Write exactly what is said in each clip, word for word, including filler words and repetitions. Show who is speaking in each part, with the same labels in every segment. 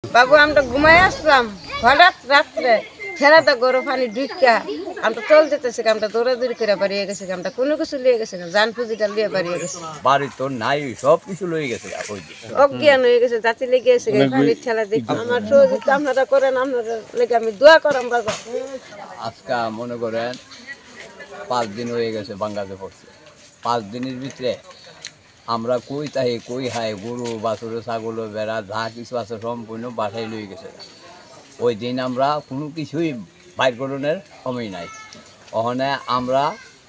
Speaker 1: বাবু আমরা ঘুমাই আসলাম হঠাৎ রাত্রে ছেড়া তো গরম পানি ঢুকা আমরা চল যেতেছি আমরা দৌড়াদৌড়ি করে বাড়িয়ে গেছি আমরা কোনো কিছু লিয়ে গেছি না জান পুঁজিটা লিয়ে বাড়িয়ে গেছি
Speaker 2: বাড়ি তো নাই সব কিছু লয়ে গেছে
Speaker 1: অজ্ঞান হয়ে গেছে জাতি লেগে গেছে পানির ঠেলা দেখি আমার সহযোগিতা আপনারা করেন আপনারা লেগে আমি দোয়া করাম বাবা।
Speaker 2: আজকে মনে করেন পাঁচ দিন হয়ে গেছে বাঙ্গাতে পড়ছে পাঁচ দিনের ভিতরে আমরা কই তাই কই হাই গরু বাছুর ছাগল বেড়া যা কিছু আছে সম্পূর্ণ বাসায় লয়ে গেছে ওই দিন আমরা কোনো কিছুই বাইর করণের সময় নাই ওখানে আমরা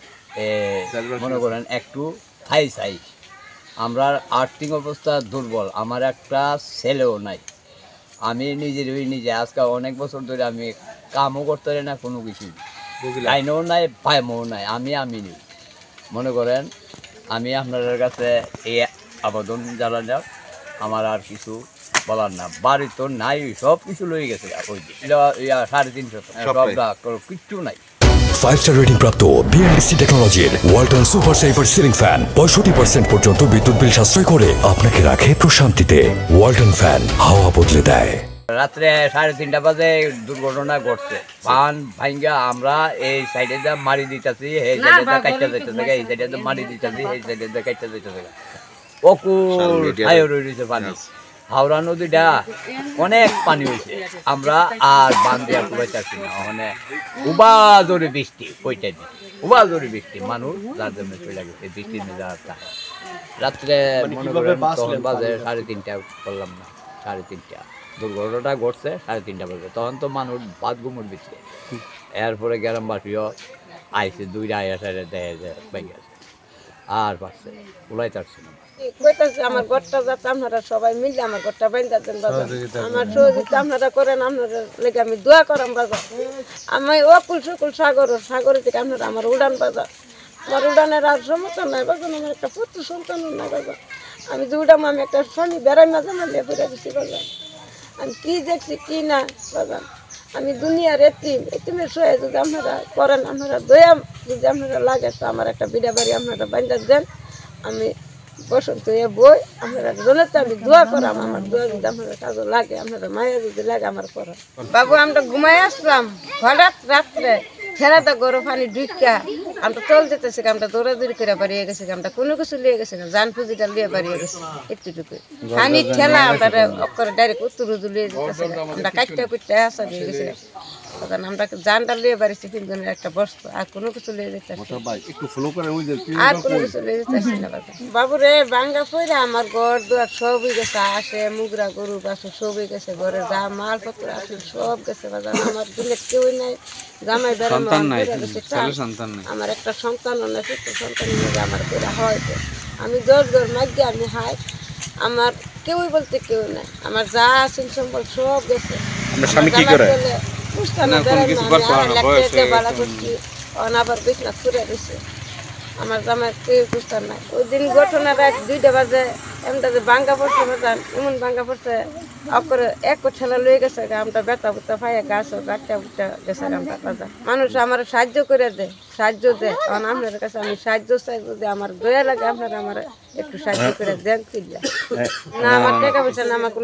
Speaker 2: মনে করেন একটু খাই চাই আমরা আর্থিক অবস্থা দুর্বল আমার একটা ছেলেও নাই আমি নিজের ওই নিজে আজকে অনেক বছর ধরে আমি কামও করতে পারি না কোনো কিছুই লাইনও নাই পাইমও নাই আমি আমি নেই মনে করেন আমি আপনাদের কাছে এই আবেদন জানালাম আমার আর কিছু বলার না বাড়ি তো নাই সব কিছু লয়ে গেছে সাড়ে তিনশো কিচ্ছু নাই।
Speaker 3: ফাইভ স্টার রেটিং প্রাপ্ত বিএলডিসি টেকনোলজির Walton super saver ceiling fan পঁয়ষট্টি পার্সেন্ট পর্যন্ত বিদ্যুৎ বিল সাশ্রয় করে আপনাকে রাখে প্রশান্তিতে। ওয়ালটন ফ্যান হাওয়া বদলে দেয়।
Speaker 2: রাত্রে সাড়ে তিনটা বাজে দুর্ঘটনা ঘটছে পান ভাঙ্গা আমরা এই সাইডে যা মারি দিতেছি এই সাইডে যা কাটতে যাইতেছে এই সাইডে যা মারি দিতেছি এই সাইডে যা কাটতে যাইতেছে অকুল হাইও রয়েছে পানি হাওড়া নদীটা অনেক পানি হয়েছে আমরা আর বান দিয়ে পাইতেছি না ওখানে উবা জোরে বৃষ্টি ওইটা দিন উবা জোরে বৃষ্টি মানুষ যার জন্য চলে গেছে বৃষ্টি নিয়ে যাওয়ার রাত্রে মনে করেন তখন বাজে সাড়ে তিনটা করলাম না সাড়ে তিনটা দুর্ঘটনাটা ঘটছে সাড়ে তিনটা বাজে তখন তো মানুষ বাদ ঘুমোর দিচ্ছে এরপরে গ্রামবাসীও আইসে দুইটা আয়া সাইডে দেয় যে ভেঙে আছে আর পারছে উলাই পারছে না
Speaker 1: আমার ঘরটা যাতে আপনারা সবাই মিলে আমার ঘরটা বাইন্দা দেন বাবা আমার সহযোগিতা আপনারা করেন আপনারা লেগে আমি দোয়া করাম বাবা আমি অকুল সুকুল সাগর সাগরের থেকে আপনারা আমার উড়ান বাবা আমার উড়ানের আর সমস্যা নাই বাবা আমার একটা পুত্র সন্তান নাই বাবা আমি যে উড়াম আমি একটা স্বামী বেড়াই মাঝে মাঝে ঘুরে দিচ্ছি বাবা আমি কি দেখছি কি না বাবা আমি দুনিয়ার এতিম এতিমের সহায় যদি আপনারা করেন আপনারা দয়া যদি আপনারা লাগে তো আমার একটা বিড়া বাড়ি আপনারা বাইন্দা দেন আমি বসন্ত এ বই আপনারা জনতা আমি দোয়া করাম আমার দোয়া যদি আপনারা কাজও লাগে আপনারা মায়া যদি লাগে আমার করা বাবু আমরা ঘুমাই আসলাম হঠাৎ রাত্রে ছেড়া তো গরম পানি ঢুকা আমরা চল যেতেছি আমরা দৌড়াদৌড়ি করে বাড়িয়ে গেছি আমরা কোনো কিছু লিয়ে গেছি না জান পুঁজিটা লিয়ে বাড়িয়ে গেছি একটুটুকু পানির ঠেলা আমরা করে ডাইরেক্ট উত্তর উজু লিয়ে যেতেছি আমরা কাটতে কুটতে আসা দিয়ে গেছি আমরা জানটা লিয়ে বাড়িছি কিন্তু একটা বস্তু আর কোনো কিছু লিয়ে যেতে আর কোনো কিছু লিয়ে যেতেছি না বাবু রে বাঙ্গা পড়ে আমার ঘর দুয়ার সবই গেছে আসে মুগরা গরু বাসে সবই গেছে ঘরে যা মালপত্র আছে সব গেছে বাজার আমার দিলে কেউই নাই জামাই বেড়া আমার একটা সন্তানও না ছোট্ট সন্তান আমার বেড়া হয়তো আমি দর দর মাগিয়ে আমি হাই আমার কেউই বলতে কেউ নাই আমার যা আছে সম্বল সব গেছে আবার বিছনা ছুড়ে দিছে আমার জামাই কেউ বুঝতাম নাই ওই দিন ঘটনাটা দুইটা বাজে এমনটা যে ভাঙ্গা পড়ছে বাজান এমন ভাঙ্গা পড়ছে করে এক ঠেলা লয়ে গেছে আমরা বেতা বুতা ফাইয়া গাছ গাছটা বুটা গেছে আমরা বাজার মানুষ আমার সাহায্য করে দেয় সাহায্য দেয় কারণ আপনার কাছে আমি সাহায্য চাই যদি আমার দয়া লাগে আপনারা আমার একটু সাহায্য করে দেন কিনলা না আমার টাকা পয়সা না আমার কোনো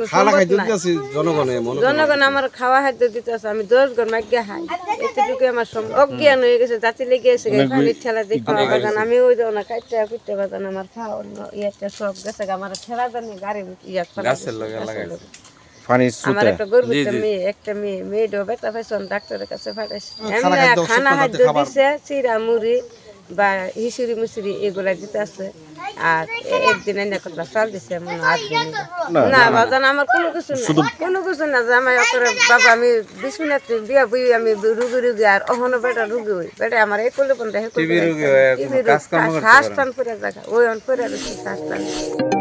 Speaker 1: জনগণ আমার খাওয়া খাদ্য দিতে আছে আমি দশ ঘর মাগিয়ে খাই এতটুকু আমার অজ্ঞান হয়ে গেছে জাতি লেগে গেছে পানির ঠেলা দেখতে বাজান আমি ওই যাও না কাটতে কুটতে বাজান আমার খাওয়া ইয়েটা সব গেছে আমার ঠেলা জানি গাড়ি ইয়া আমার একটা গর্বিত মেয়ে একটা মেয়ে মেয়েটাও বেতা পাইছেন ডাক্তারের কাছে পাঠাইছে খানা খাদ্য দিছে চিরা মুড়ি বা হিসুরি মুসুরি এগুলা দিতে আছে আর একদিন এনে কথা চাল দিছে মনে আট দিন না বাজান আমার কোনো কিছু না কোনো কিছু না যে আমার করে বাবা আমি বিশ মিনিট বিয়া বই আমি রুগী রুগী আর অহনো বেটা রুগী হই বেটা আমার এই করলে পর্যন্ত শ্বাস টান করে জায়গা ওই অন করে শ্বাস টান